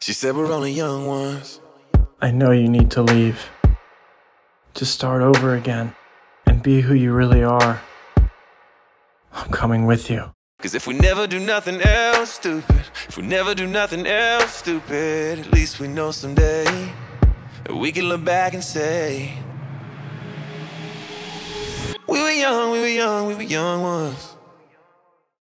She said we're only young ones. I know you need to leave. To start over again and be who you really are. I'm coming with you. Cause if we never do nothing else stupid, if we never do nothing else stupid, at least we know someday we can look back and say we were young, we were young, we were young ones.